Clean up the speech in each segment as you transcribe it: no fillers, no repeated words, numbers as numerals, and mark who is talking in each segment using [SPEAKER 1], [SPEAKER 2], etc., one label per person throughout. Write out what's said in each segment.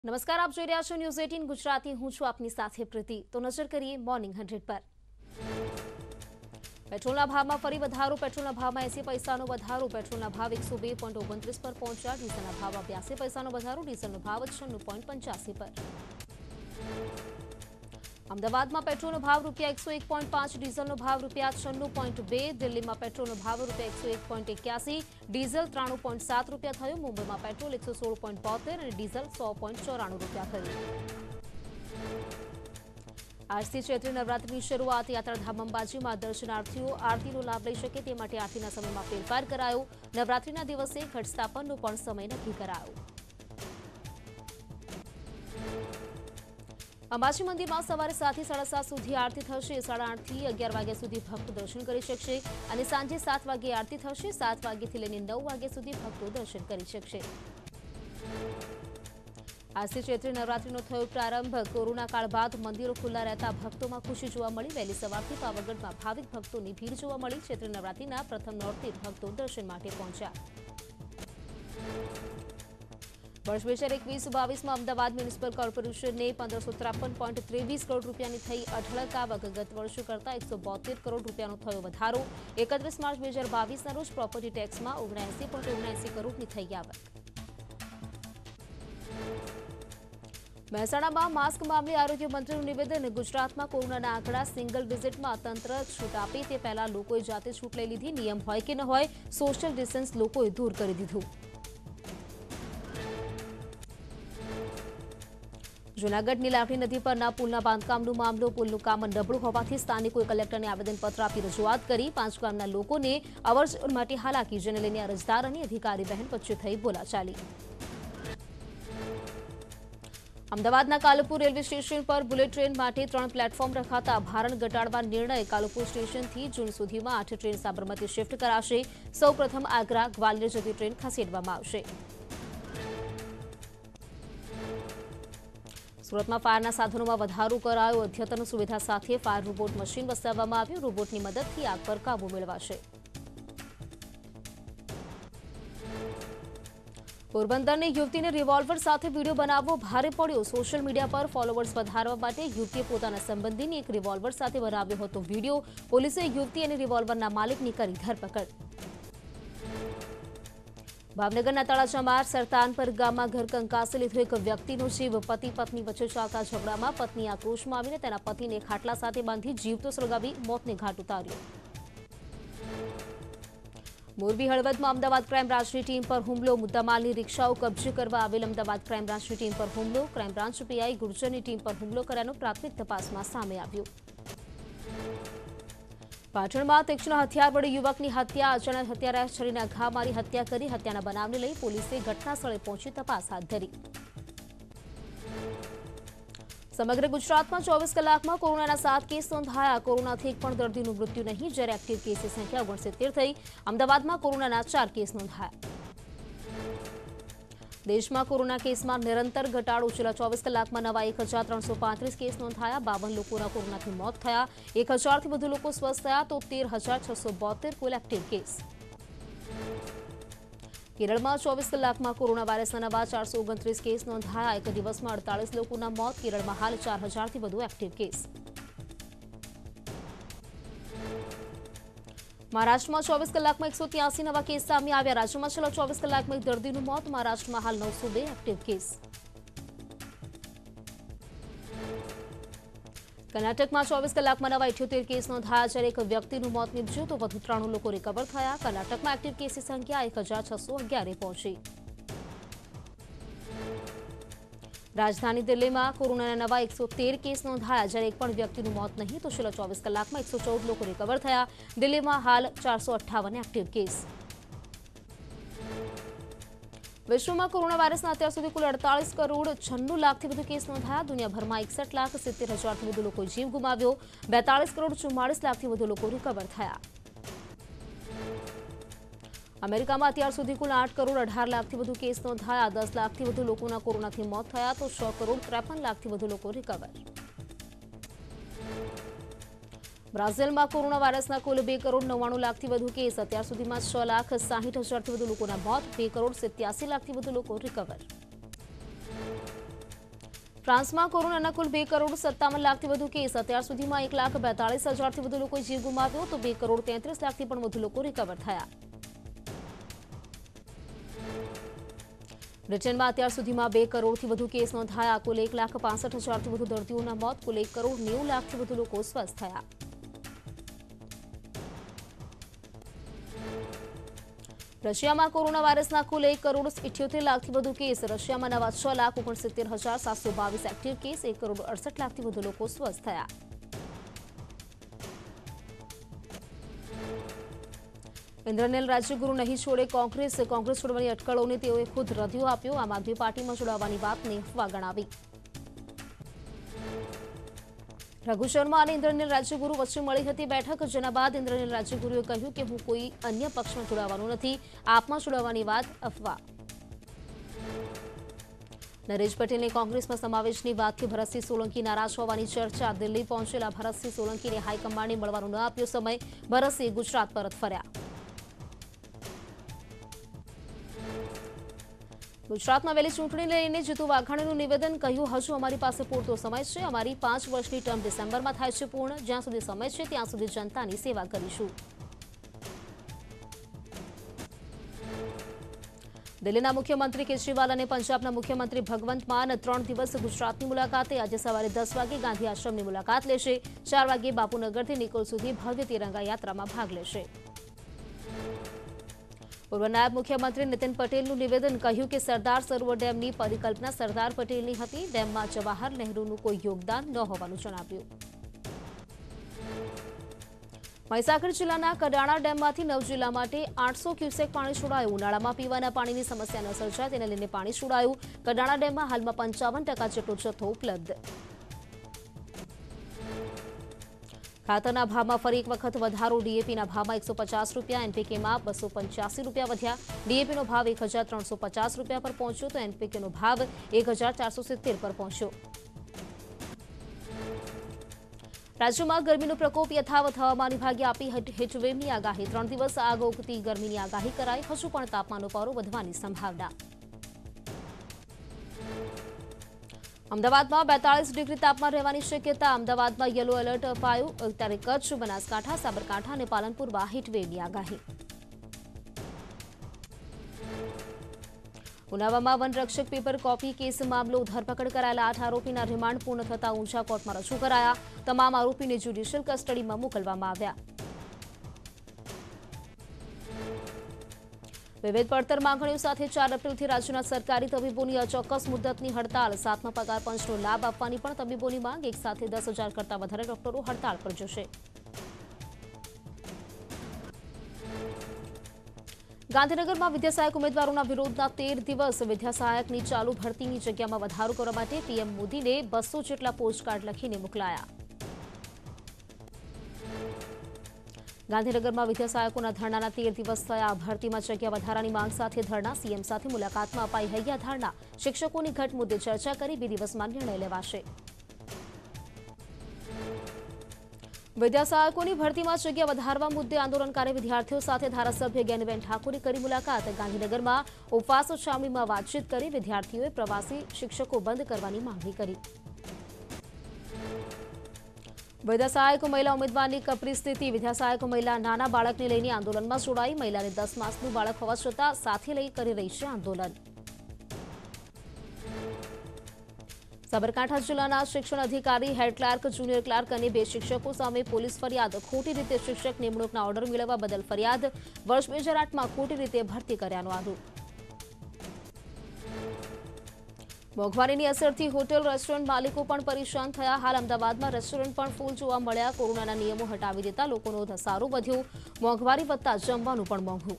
[SPEAKER 1] નમસ્કાર, આપ જોઈ રહ્યા છો ન્યૂઝ 18 ગુજરાતી. હું છું આપની સાથે પ્રીતિ. તો નજર કરીએ મોર્નિંગ 100 પર. પેટ્રોલના ભાવમાં ફરી વધારો. પેટ્રોલના ભાવમાં 80 પૈસાનો વધારો. પેટ્રોલના ભાવ 102.29 પર પહોંચ્યા. ડીઝલના ભાવમાં 82 પૈસાનો વધારો. ડીઝલનો ભાવ 96.85 પર. અમદાવાદમાં પેટ્રોલનો ભાવ ₹101.5, ડીઝલનો ભાવ ₹96.2, દિલ્હીમાં પેટ્રોલનો ભાવ ₹101.81, ડીઝલ ₹93.7 થયો. મુંબઈમાં પેટ્રોલ ₹116.72 અને ડીઝલ ₹100.94 થયું. આજથી ચૈત્રી નવરાત્રીની શરૂઆત. યાત્રાધામ અંબાજીમાં દર્શનાર્થીઓ આરતીનો લાભ લઈ શકે તે માટે આરતીના સમયમાં ફેરફાર કરાયો. નવરાત્રીના દિવસે ઘટસ્થાપનનો પણ સમય નક્કી કરાયો. અંબાજી મંદિરમાં સવારે 7 થી 7:30 સુધી આરતી થશે. 8:30 થી 11 વાગ્યા સુધી ભક્તો દર્શન કરી શકશે અને સાંજે 7 વાગ્યે આરતી થશે. 7 વાગ્યાથી લઈને 9 વાગ્યા સુધી ભક્તો દર્શન કરી શકશે. આજથી ચૈત્રી નવરાત્રીનો થયો પ્રારંભ. કોરોના કાળ બાદ મંદિરો ખુલ્લા રહેતા ભક્તોમાં ખુશી જોવા મળી. વહેલી સવારથી પાવાગઢમાં ભાવિક ભક્તોની ભીડ જોવા મળી. ચૈત્રી નવરાત્રીના પ્રથમ નોરતે ભક્તો દર્શન માટે પહોંચ્યા. વર્ષ 2021-22માં અમદાવાદ મ્યુનિસિપલ કોર્પોરેશનને 1553.23 કરોડ રૂપિયાની થઈ અઢળક આવક. ગત વર્ષ કરતાં 172 કરોડ રૂપિયાનો થયો વધારો. 31 માર્ચ 2022ના રોજ પ્રોપર્ટી ટેક્સમાં 79.79 કરોડની થઈ આવક. મહેસાણામાં માસ્ક મામલે આરોગ્ય મંત્રીનું નિવેદન. ગુજરાતમાં કોરોનાના આંકડા સિંગલ ડિજિટમાં. તંત્ર છૂટ આપે તે પહેલા લોકોએ જાતે છૂટ લઈ લીધી. નિયમ હોય કે ન હોય, સોશિયલ ડિસ્ટન્સ લોકોએ દૂર કરી દીધું. જૂનાગઢની લાખણી નદી પરના પુલના બાંધકામનો મામલો. પુલનું કામ નબળું હોવાથી સ્થાનિકોએ કલેક્ટરને આવેદનપત્ર આપી રજૂઆત કરી. 5 ગામના લોકોને અવરજવર માટે હાલાકી, જેને લઈને અરજદાર અને અધિકારી બહેન વચ્ચે થઈ બોલાચાલી. અમદાવાદના કાલુપુર રેલવે સ્ટેશન પર બુલેટ ટ્રેન માટે 3 પ્લેટફોર્મ રખાતા ભારણ ઘટાડવા નિર્ણય. કાલુપુર સ્ટેશનથી જૂન સુધીમાં 8 ટ્રેન સાબરમતી શિફ્ટ કરાશે. સૌપ્રથમ આગ્રા ગ્વાલિયર જતી ટ્રેન ખસેડવામાં આવશે. સુરતમાં ફાયરના સાધનોમાં વધારો કરાયો. અદ્યતન સુવિધા સાથે ફાયર રોબોટ મશીન વસાવવામાં આવ્યું. રોબોટની મદદથી આગ પર કાબુ મેળવાશે. પોરબંદરની યુવતીને રિવોલ્વર સાથે વિડીયો બનાવવો ભારે પડ્યો. સોશિયલ મીડિયા પર ફોલોવર્સ વધારવા માટે યુવતીએ પોતાના સંબંધીની એક રિવોલ્વર સાથે બનાવ્યો હતો વિડીયો. પોલીસે યુવતી અને રિવોલ્વરના માલિકની કરી ધરપકડ. ભાવનગરના તળાજામાં સરતાનપર ગામમાં ઘર કંકાસે લીધો એક વ્યક્તિનો જીવ. પતિ પત્ની વચ્ચે ચાલતા ઝઘડામાં પત્ની આક્રોશમાં આવીને તેના પતિને ખાટલા સાથે બાંધી જીવતો સળગાવી મોતને ઘાટ ઉતાર્યો. મોરબી હળવદમાં અમદાવાદ ક્રાઇમ બ્રાન્ચની ટીમ પર હુમલો. મુદ્દામાલની રિક્ષાઓ કબજે કરવા આવેલ અમદાવાદ ક્રાઇમ બ્રાન્ચની ટીમ પર હુમલો. ક્રાઇમ બ્રાન્ચ પીઆઈ ગુર્જરની ટીમ પર હુમલો કર્યાનું પ્રાથમિક તપાસમાં સામે આવ્યું. પાટણમાં તીક્ષ્ણ હથિયાર વડે યુવકની હત્યા. અચાનક હત્યારાએ છરીના ઘા મારી હત્યા કરી. હત્યાના બનાવને લઈ પોલીસે ઘટના સ્થળે પહોંચી તપાસ હાથ ધરી. સમગ્ર ગુજરાતમાં 24 કલાકમાં કોરોનાના 7 કેસ નોંધાયા. કોરોનાથી એક પણ દર્દીનું મૃત્યુ નહીં, જ્યારે એક્ટિવ કેસની સંખ્યા 69 થઈ. અમદાવાદમાં કોરોનાના 4 કેસ નોંધાયા. દેશમાં કોરોના કેસમાં નિરંતર ઘટાડો. છેલ્લા 24 કલાકમાં નવા 1335 કેસ નોંધાયા. 52 લોકોના કોરોનાથી મોત થયા. 1000થી વધુ લોકો સ્વસ્થ થયા તો 13,672 કુલ એક્ટિવ કેસ. કેરળમાં 24 કલાકમાં કોરોના વાયરસના નવા 429 કેસ નોંધાયા. એક દિવસમાં 48 લોકોના મોત. કેરળમાં હાલ 4000થી વધુ એક્ટિવ કેસ. મહારાષ્ટ્રમાં 24 કલાકમાં 183 નવા કેસ સામે આવ્યા. રાજ્યમાં છેલ્લા 24 કલાકમાં એક દર્દીનું મોત. મહારાષ્ટ્રમાં હાલ 902 એક્ટિવ કેસ. કર્ણાટકમાં 24 કલાકમાં નવા 78 કેસ નોંધાયા. જ્યારે એક વ્યક્તિનું મોત નીપજ્યું તો વધુ 93 લોકો રિકવર થયા. કર્ણાટકમાં એક્ટિવ કેસની સંખ્યા 1611 પહોંચી. રાજધાની દિલ્હીમાં કોરોનાના નવા 113 કેસ નોંધાયા. જ્યારે એક પણ વ્યક્તિનું મોત નહીં તો છેલ્લા 24 કલાકમાં 114 લોકો રિકવર થયા. દિલ્હીમાં હાલ 458 એક્ટિવ કેસ. વિશ્વમાં કોરોના વાયરસના અત્યાર સુધી કુલ 48,96,00,000થી વધુ કેસ નોંધાયા. દુનિયાભરમાં 61,70,000થી વધુ લોકોએ જીવ ગુમાવ્યો. 42,44,00,000થી વધુ લોકો રિકવર થયા. અમેરિકામાં અત્યાર સુધી કુલ 8,18,00,000થી વધુ કેસ નોંધાયા. 10 લાખથી વધુ લોકોના કોરોનાથી મોત થયા તો 6,53,00,000થી વધુ લોકો રિકવર. બ્રાઝિલમાં કોરોના વાયરસના કુલ 2,99,00,000થી વધુ કેસ. અત્યાર સુધીમાં 6,60,000થી વધુ લોકોના મોત. 2,87,00,000થી વધુ લોકો રિકવર. ફ્રાન્સમાં કોરોનાના કુલ 2,57,00,000થી વધુ કેસ. અત્યાર સુધીમાં 1,42,000થી વધુ લોકોએ જીવ ગુમાવ્યો તો 2,33,00,000થી પણ વધુ લોકો રિકવર થયા. બ્રિટનમાં અત્યાર સુધીમાં 2 કરોડથી વધુ કેસ નોંધાયા. કુલ 1,65,000થી વધુ દર્દીઓના મોત. કુલ 1,90,00,000થી વધુ લોકો સ્વસ્થ થયા. રશિયામાં કોરોના વાયરસના કુલ 1,78,00,000થી વધુ કેસ. રશિયામાં નવા 6,69,722 એક્ટિવ કેસ. 1,68,00,000થી વધુ લોકો સ્વસ્થ થયા. ઇન્દ્રનીલ રાજ્યગુરુ નહીં છોડે કોંગ્રેસ. કોંગ્રેસ છોડવાની અટકળોને તેઓએ ખુદ રદિયો આપ્યો. આમ આદમી પાર્ટીમાં જોડાવાની વાતને અફવા ગણાવી. રઘુ શર્મા અને ઇન્દ્રનીલ રાજ્યગુરુ વચ્ચે મળી હતી બેઠક. જેના બાદ ઇન્દ્રનીલ રાજ્યગુરુએ કહ્યું કે હું કોઈ અન્ય પક્ષમાં જોડાવાનું નથી. આપમાં જોડાવાની વાત અફવા. નરેશ પટેલને કોંગ્રેસમાં સમાવેશની વાતથી ભરતસિંહ સોલંકી નારાજ હોવાની ચર્ચા. દિલ્હી પહોંચેલા ભરતસિંહ સોલંકીને હાઈકમાન્ડે મળવાનો ન આપ્યો સમય. ભરતસિંહ ગુજરાત પરત ફર્યા. ગુજરાતમાં વહેલી ચૂંટણીને લઈને જીતુ વાઘાણીનું નિવેદન. કહ્યું, હજુ અમારી પાસે પૂરતો સમય છે. અમારી 5 વર્ષની ટર્મ ડિસેમ્બરમાં થાય છે પૂર્ણ. જ્યાં સુધી સમય છે ત્યાં સુધી જનતાની સેવા કરીશું. દિલ્હીના મુખ્યમંત્રી કેજરીવાલ અને પંજાબના મુખ્યમંત્રી ભગવંત માન 3 દિવસ ગુજરાતની મુલાકાતે. આજે સવારે 10 વાગે ગાંધી આશ્રમની મુલાકાત લેશે. 4 વાગે બાપુનગરથી નિકોલ સુધી ભવ્ય તિરંગા યાત્રામાં ભાગ લેશે. પૂર્વ નાયબ મુખ્યમંત્રી નીતિન પટેલનું નિવેદન. કહ્યું કે સરદાર સરોવર ડેમની પરિકલ્પના સરદાર પટેલની હતી. ડેમમાં જવાહર નહેરુનું કોઈ યોગદાન ન હોવાનું જણાવ્યું. મહીસાગર જિલ્લાના કડાણા ડેમમાંથી 9 જિલ્લા માટે 800 ક્યુસેક પાણી છોડાયું. ઉનાળામાં પીવાના પાણીની સમસ્યા ન સર્જાય તેને લઈને પાણી છોડાયું. કડાણા ડેમમાં હાલમાં 55% જેટલો જથ્થો ઉપલબ્ધ. ખાતરના ભાવમાં ફરી એક વખત વધારો. ડીએપીના ભાવમાં 150 રૂપિયા, એનપીકેમાં 285 રૂપિયા વધ્યા. ડીએપીનો ભાવ 1,350 રૂપિયા પર પહોંચ્યો તો એનપીકેનો ભાવ 1,470 પર પહોંચ્યો. રાજ્યમાં ગરમીનો પ્રકોપ યથાવત. હવામાન વિભાગે આપી હીટવેવની આગાહી. 3 દિવસ આગ ઓગતી ગરમીની આગાહી કરાઈ. હજુ પણ તાપમાનનો પારો વધવાની સંભાવના. અમદાવાદમાં 42 ડિગ્રી તાપમાન રહેવાની શક્યતા. અમદાવાદમાં યલો એલર્ટ અપાયું. ત્યારે કચ્છ, બનાસકાંઠા, સાબરકાંઠા અને પાલનપુરમાં હીટવેવની આગાહી. ઉનાવામાં વનરક્ષક પેપર કોપી કેસ મામલો. ધરપકડ કરાયેલા 8 આરોપીના રિમાન્ડ પૂર્ણ થતા ઊંઝા કોર્ટમાં રજૂ કરાયા. તમામ આરોપીને જ્યુડિશિયલ કસ્ટડીમાં મોકલવામાં આવ્યા. વિવિધ પડતર માંગણીઓ સાથે 4 એપ્રિલથી રાજ્યના સરકારી તબીબોની અચોક્કસ મુદ્દતની હડતાળ. 7મા પગાર પંચનો લાભ આપવાની પણ તબીબોની માંગ. એક સાથે 10,000 કરતાં વધારે ડોક્ટરો હડતાળ પર જશે. ગાંધીનગરમાં વિદ્યાસહાયક ઉમેદવારોના વિરોધના 13 દિવસ. વિદ્યાસહાયકની ચાલુ ભરતીની જગ્યામાં વધારો કરવા માટે પીએમ મોદીને 200 જેટલા પોસ્ટકાર્ડ લખીને મોકલાયા. ગાંધીનગરમાં વિદ્યાસહાયકોના ધરણાના 13 દિવસ થયા. ભરતીમાં જગ્યા વધારાની માંગ સાથે ધરણા. સીએમ સાથે મુલાકાતમાં અપાઈ હૈયા ધારણા. શિક્ષકોની ઘટ મુદ્દે ચર્ચા કરી 2 દિવસમાં નિર્ણય લેવાશે. વિદ્યાસહાયકોની ભરતીમાં જગ્યા વધારવા મુદ્દે આંદોલનકારી વિદ્યાર્થીઓ સાથે ધારાસભ્ય જ્ઞાનીબેન ઠાકોરે કરી મુલાકાત. ગાંધીનગરમાં ઉપવાસ છાવણીમાં વાતચીત કરી વિદ્યાર્થીઓએ પ્રવાસી શિક્ષકો બંધ કરવાની માંગણી કરી. વિદ્યાસહાયક મહિલા ઉમેદવારની કપરી સ્થિતિ. વિદ્યાસહાયક મહિલા નાના બાળકને લઈને આંદોલનમાં જોડાઈ. મહિલાને 10 માસનું બાળક હોવા છતાં સાથે લઈ કરી રહી છે આંદોલન. સાબરકાંઠા જિલ્લાના શિક્ષણ અધિકારી, હેડ ક્લાર્ક, જુનિયર ક્લાર્ક અને 2 શિક્ષકો સામે પોલીસ ફરિયાદ. ખોટી રીતે શિક્ષક નિમણૂકના ઓર્ડર મેળવવા બદલ ફરિયાદ. વર્ષ 2008માં ખોટી રીતે ભરતી કર્યાનો આરોપ. મોંઘવારીની અસરથી હોટેલ રેસ્ટોરન્ટ માલિકો પણ પરેશાન થયા. હાલ અમદાવાદમાં રેસ્ટોરન્ટ પણ ફૂલ જોવા મળ્યા. કોરોનાના નિયમો હટાવી દેતા લોકોનો ધસારો વધ્યો. મોંઘવારી વધતા જમવાનું પણ મોંઘું.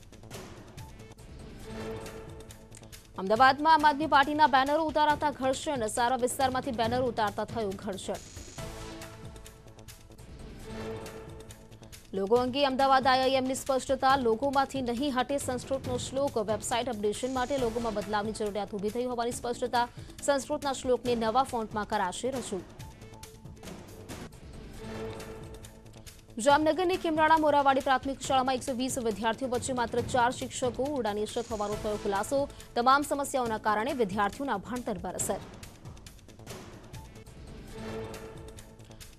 [SPEAKER 1] અમદાવાદમાં આમ આદમી પાર્ટીના બેનરો ઉતારાતા ઘર્ષણ. સારા વિસ્તારમાંથી બેનરો ઉતારતા થયું ઘર્ષણ. લોગો અંગે અમદાવાદ આઈઆઈએમની સ્પષ્ટતા. લોગોમાંથી નહીં હટે સંસ્કૃતનો શ્લોક. વેબસાઇટ અપડેશન માટે લોગોમાં બદલાવની જરૂરિયાત ઊભી થઈ હોવાની સ્પષ્ટતા. સંસ્કૃતના શ્લોકને નવા ફોન્ટમાં કરાશે રજૂ. જામનગરની ખીમરાણા મોરાવાડી પ્રાથમિક શાળામાં 120 વિદ્યાર્થીઓ વચ્ચે માત્ર 4 શિક્ષકો. ઉડાની અછત હોવાનો થયો ખુલાસો. તમામ સમસ્યાઓના કારણે વિદ્યાર્થીઓના ભણતર પર અસર.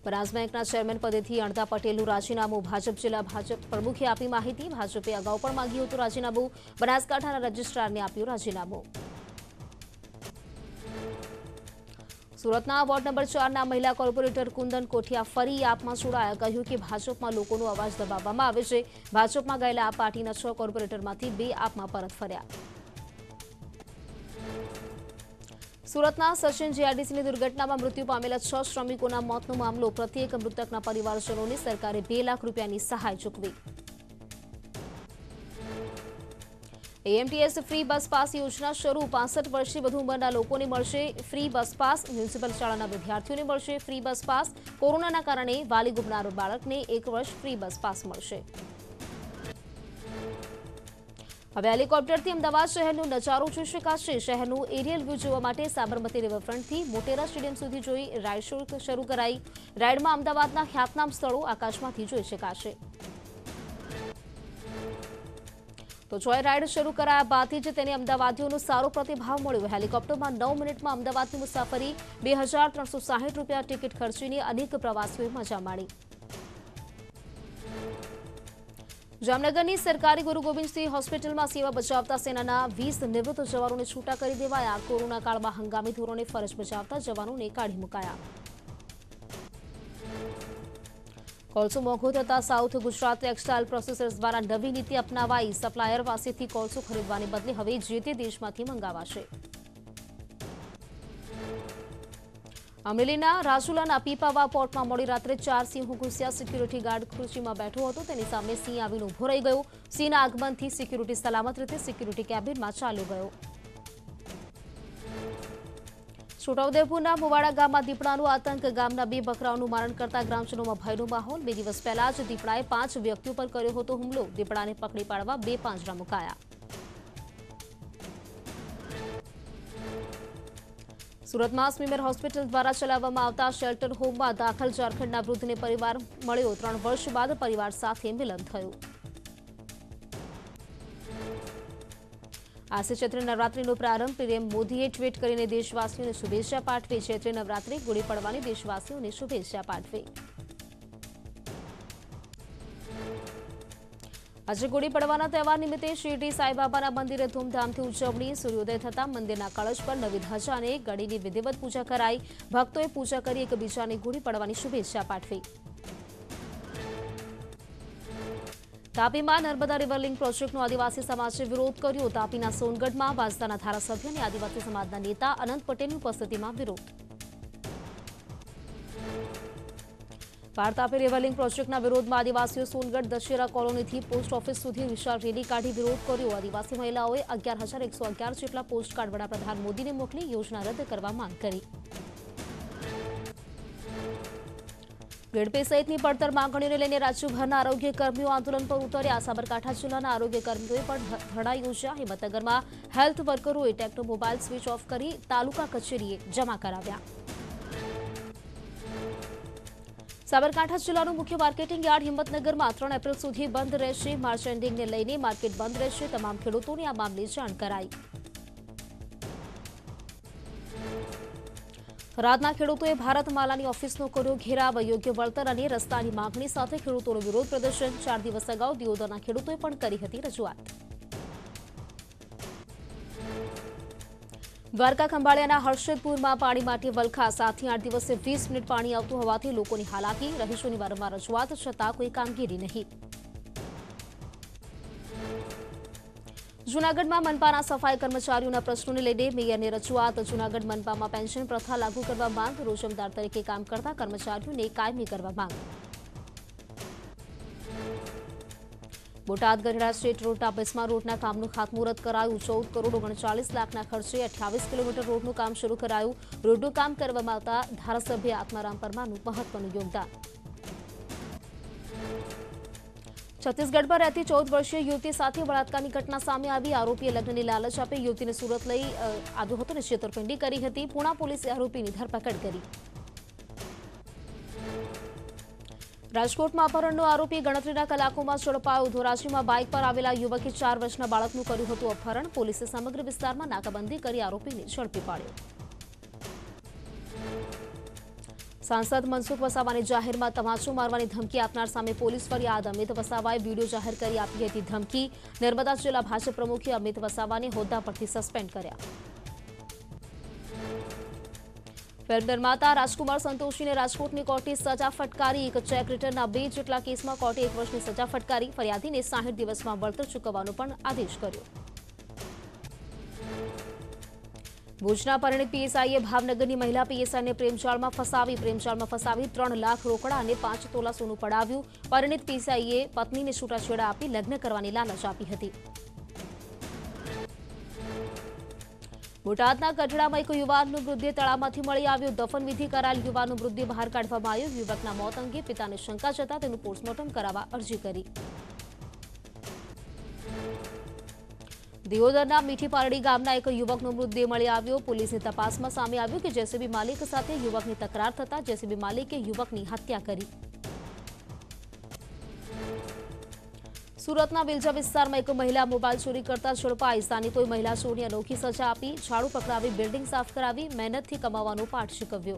[SPEAKER 1] બનાસ બેંકના ચેરમેન પદેથી અણધા પટેલનું રાજીનામું ભાજપ જિલ્લા ભાજપ પ્રમુખે આપી માહિતી ભાજપે અગાઉ પણ માંગ્યું હતું રાજીનામું બનાસકાંઠાના રજિસ્ટ્રારને આપ્યું રાજીનામું સુરતના વોર્ડ નંબર 4ના મહિલા કોર્પોરેટર કુંદન કોઠિયા ફરી આપમાં જોડાયા કહ્યું કે ભાજપમાં લોકોનો અવાજ દબાવવામાં આવે છે ભાજપમાં ગયેલા આપ પાર્ટીના 6 કોર્પોરેટરમાંથી 2 આપમાં પરત ફર્યા સુરતના સચિન જીઆરડીસીની દુર્ઘટનામાં મૃત્યુ પામેલા 6 શ્રમિકોના મોતનો મામલો પ્રત્યેક મૃતકના પરિવારજનોને સરકારે 2 લાખ રૂપિયાની સહાય ચૂકવી एएमटीएस फ्री बस पास योजना शुरू 65 वर्षથી વધુ ઉંમરના લોકોને મળશે ફ્રી બસ પાસ મ્યુનિસિપલ શાળાના વિદ્યાર્થીઓને મળશે ફ્રી બસ પાસ કોરોનાના કારણે વાલી ગુમનાર બાળકને 1 વર્ષ ફ્રી બસ પાસ મળશે હવે હેલિકોપ્ટરથી અમદાવાદ શહેરનો નજારો જોઈ શકાશે શહેરનું એરિયલ વ્યૂ જોવા માટે સાબરમતી રિવરફ્રન્ટથી મોટેરા સ્ટેડિયમ સુધી જોઈ રાઇડ શરૂ કરાઈ રાઇડમાં અમદાવાદના ખ્યાતનામ સ્થળો આકાશમાંથી જોઈ શકાશે તો જોય રાઇડ શરૂ કરાયા બાદથી જ તેને અમદાવાદીઓનો સારો પ્રતિભાવ મળ્યો હેલિકોપ્ટરમાં 9 મિનિટમાં અમદાવાદની મુસાફરી 2360 રૂપિયા ટિકિટ ખર્ચીને અનેક પ્રવાસીઓએ મજા માણી જામનગરની સરકારી ગુરુ ગોવિંદસિંહ હોસ્પિટલમાં સેવા બજાવતા સેનાના 20 નિવૃત્ત જવાનોને છૂટા કરી દેવાયા કોરોના કાળમાં હંગામી ધોરણે ફરજ બજાવતા જવાનોને કાઢી મુકાયા કોલસો મોંઘો થતા સાઉથ ગુજરાત ટેક્સટાઇલ પ્રોસેસર્સ દ્વારા નવી નીતિ અપનાવાઈ સપ્લાયર પાસેથી કોલસો ખરીદવાને બદલે હવે જે તે દેશમાંથી મંગાવાશે અમરેલીના રાજુલાના પીપાવા પોર્ટમાં મોડી રાત્રે 4 સિંહો ઘૂસ્યા સિક્યુરિટી ગાર્ડ ખુરશીમાં બેઠો હતો તેની સામે સિંહ આવીને ઉભો રહી ગયો સિંહના આગમનથી સિક્યુરિટી સલામત રીતે સિક્યુરિટી કેબિનમાં ચાલ્યો ગયો છોટાઉદેપુરના મુવાડા ગામમાં દીપડાનો આતંક ગામના 2 બકરાઓનું મારણ કરતા ગ્રામજનોમાં ભયનો માહોલ 2 દિવસ પહેલા જ દીપડાએ 5 વ્યક્તિઓ પર કર્યો હતો હુમલો દીપડાને પકડી પાડવા 2 પાંજરા મુકાયા સુરતમાં સ્મીમેર હોસ્પિટલ દ્વારા ચલાવવામાં આવતા શેલ્ટર હોમમાં દાખલ ઝારખંડના વૃદ્ધને પરિવાર મળ્યો 3 વર્ષ બાદ પરિવાર સાથે મિલન થયું આજે ચૈત્રી નવરાત્રીનો પ્રારંભ પીએમ મોદીએ ટ્વીટ કરીને દેશવાસીઓને શુભેચ્છા પાઠવી ચૈત્રી નવરાત્રી ગુડી પડવાની દેશવાસીઓને શુભેચ્છા પાઠવી આજે ગુડી પડવાના તહેવાર નિમિત્તે શિરડી સાંઈબાબાના મંદિરે ધૂમધામથી ઉજવણી સૂર્યોદય થતા મંદિરના કળશ પર નવી ધજા અને ગળીની વિધિવત પૂજા કરાઈ ભક્તોએ પૂજા કરી એકબીજાને ગુડી પડવાની શુભેચ્છા પાઠવી તાપીમાં નર્મદા રિવર લિંક પ્રોજેક્ટનો આદિવાસી સમાજે વિરોધ કર્યો તાપીના સોનગઢમાં વાંસદાના ધારાસભ્ય અને આદિવાસી સમાજના નેતા અનંત પટેલની ઉપસ્થિતિમાં વિરોધ તાપી રિવર લિંક પ્રોજેક્ટના વિરોધમાં આદિવાસીઓ સોનગઢ દશેરા કોલોનીથી પોસ્ટ ઓફિસ સુધી વિશાળ રેલી કાઢી વિરોધ કર્યો આદિવાસી મહિલાઓએ 11,111 જેટલા પોસ્ટકાર્ડ વડાપ્રધાન મોદીને મોકલી યોજના રદ કરવા માંગ કરી ગ્રેડ પે સહિતની પડતર માંગણીઓને લઈને રાજ્યભરના આરોગ્ય કર્મીઓ આંદોલન પર ઉતર્યા સાબરકાંઠા જિલ્લાના આરોગ્ય કર્મીઓએ પણ ધરણા યોજ્યા હિંમતનગરમાં હેલ્થ વર્કરોએ ટેક્નો મોબાઈલ સ્વિચ ઓફ કરી તાલુકા કચેરીએ જમા કરાવ્યા સાબરકાંઠા જિલ્લાનું મુખ્ય માર્કેટિંગ યાર્ડ હિંમતનગરમાં 3 એપ્રિલ સુધી બંધ રહેશે માર્ચ એન્ડિંગને લઈને માર્કેટ બંધ રહેશે તમામ ખેડૂતોને આ મામલે જાણ કરાઈ થરાદના ખેડૂતોએ ભારત માલાની ઓફિસનો કર્યો ઘેરાવ યોગ્ય વળતર અને રસ્તાની માંગણી સાથે ખેડૂતોનું વિરોધ પ્રદર્શન 4 દિવસ અગાઉ દિયોદરના ખેડૂતોએ પણ કરી હતી રજૂઆત દ્વારકા ખંભાળિયાના હર્ષદપુરમાં પાણી માટે વલખા 7 થી 8 દિવસે 20 મિનિટ પાણી આવતું હોવાથી લોકોની હાલાકી રહીશોની વારંવાર રજૂઆત છતાં કોઈ કામગીરી નહીં જૂનાગઢમાં મનપાના સફાઈ કર્મચારીઓના પ્રશ્નોને લઈને મેયરને રજૂઆત જૂનાગઢ મનપામાં પેન્શન પ્રથા લાગુ કરવા માંગ રોજમદાર તરીકે કામ કરતા કર્મચારીઓને કાયમી કરવા માંગ બોટાદ ગઢડા સ્ટેટ રોડના બિસ્માર રોડના કામનું ખાતમુહૂર્ત કરાયું 14 કરોડ 39 લાખના ખર્ચે 28 કિલોમીટર રોડનું કામ શરૂ કરાયું રોડનું કામ કરવામાં આવતા ધારાસભ્ય આત્મારામ પરમારનું મહત્વનું યોગદાન છત્તીસગઢ પર રહેતી 14 વર્ષીય યુવતી સાથે બળાત્કારની ઘટના સામે આવી આરોપીએ લગ્નની લાલચ આપી યુવતીને સુરત લઈ આવ્યો હતો અને છેતરપિંડી કરી હતી પુણા પોલીસે આરોપીની ધરપકડ કરી રાજકોટમાં અપહરણનો આરોપી ગણતરીના કલાકોમાં ઝડપાયો ધોરાજીમાં બાઇક પર આવેલા યુવકે 4 વર્ષના બાળકનું કર્યું હતું અપહરણ પોલીસે સમગ્ર વિસ્તારમાં નાકાબંધી કરી આરોપીને ઝડપી પાડ્યો सांसद મનસુખ વસાવાને જાહેરમાં તમાચો મારવાની ધમકી આપનાર સામે પોલીસ ફરિયાદ। અમિત વસાવાએ વિડીયો જાહેર કરી આપી હતી ધમકી। નર્મદા જિલ્લા ભાજપ પ્રમુખે અમિત વસાવાને હોદ્દા પરથી સસ્પેન્ડ કર્યા। ફિલ્મ નિર્માતા રાજકુમાર સંતોષીને રાજકોટની કોર્ટે સજા ફટકારી। એક ચેક રિટર્નના 2 જેટલા કેસમાં કોર્ટે 1 વર્ષની સજા ફટકારી। ફરિયાદીને 60 દિવસમાં વળતર ચૂકવવાનો પણ આદેશ કર્યો। ભુજના પરિણીત પીએસઆઈએ ભાવનગરની મહિલા પીએસઆઈને પ્રેમજાળમાં ફસાવી। 3 લાખ રોકડા અને 5 તોલા સોનું પડાવ્યું। પરિણીત પીએસઆઈએ પત્નીને છૂટાછેડા આપી લગ્ન કરવાની લાલચ આપી હતી। બોટાદના ગઢડામાં એક યુવાનનું મૃતદેહ તળાવમાંથી મળી આવ્યો। દફનવિધિ કરાયેલ યુવાનનો મૃતદેહ બહાર કાઢવામાં આવ્યો। યુવકના મોત અંગે પિતાને શંકા જતા તેનું પોસ્ટમોર્ટમ કરાવવા અરજી કરી। દિયોદરના મીઠી પારડી ગામના એક યુવકનો મૃતદેહ મળી આવ્યો। પોલીસની તપાસમાં સામે આવ્યું કે જેસીબી માલિક સાથે યુવકની તકરાર થતા જેસીબી માલિકે યુવકની હત્યા કરી। સુરતના વિલજા વિસ્તારમાં એક મહિલા મોબાઈલ ચોરી કરતા ઝડપાઈ। સ્થાનિકોએ મહિલા ચોરની અનોખી સજા આપી। ઝાડુ પકડાવી બિલ્ડિંગ સાફ કરાવી મહેનતથી કમાવાનો પાઠ શીખવ્યો।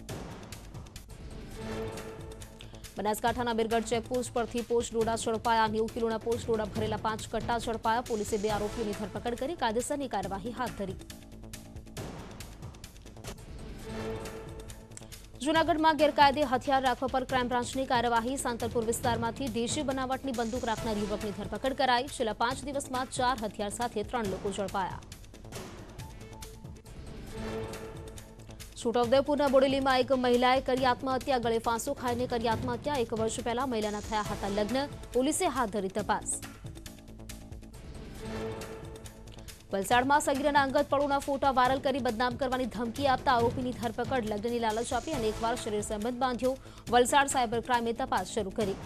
[SPEAKER 1] બનાસકાંઠાના બિરગઢ ચેકપોસ્ટ પરથી પોસ્ટ ડોડા ઝડપાયા। 90 કિલોના પોસ્ટ ડોડા ભરેલા 5 કટ્ટા ઝડપાયા। પોલીસે 2 આરોપીઓની ધરપકડ કરી કાયદેસરની કાર્યવાહી હાથ ધરી। જૂનાગઢમાં ગેરકાયદે હથિયાર રાખવા પર ક્રાઇમ બ્રાન્ચની કાર્યવાહી। સાંતલપુર વિસ્તારમાંથી દેશી બનાવટની બંદૂક રાખનાર યુવકની ધરપકડ કરાઈ। છેલ્લા 5 દિવસમાં 4 હથિયાર સાથે 3 લોકો ઝડપાયા। છોટાઉદેપુરના બોડેલીમાં એક મહિલાએ કરી આત્મહત્યા। ગળે ફાંસો ખાઈને કરી આત્મહત્યા। 1 વર્ષ પહેલા મહિલાના થયા હતા લગ્ન। પોલીસે હાથ ધરી તપાસ। વલસાડમાં સગીરાના અંગત પળોના ફોટા વાયરલ કરી બદનામ કરવાની ધમકી આપતા આરોપીની ધરપકડ। લગ્નની લાલચ આપી અને એકવાર શરીર સંબંધ બાંધ્યો। વલસાડ સાયબર ક્રાઇમે તપાસ શરૂ કરી।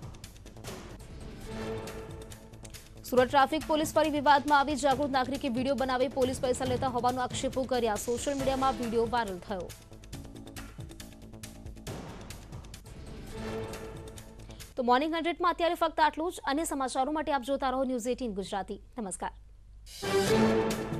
[SPEAKER 1] સુરત ટ્રાફિક પોલીસ ફરી વિવાદમાં આવી। જાગૃત નાગરિકે વિડીયો બનાવી પોલીસ પૈસા લેતા હોવાનો આક્ષેપો કર્યા। સોશિયલ મીડિયામાં વિડીયો વાયરલ થયો। તો મોર્નિંગ 100માં અત્યારે ફક્ત આટલું જ। અન્ય સમાચારો માટે આપ જોતા રહો ન્યૂઝ 18 ગુજરાતી। નમસ્કાર।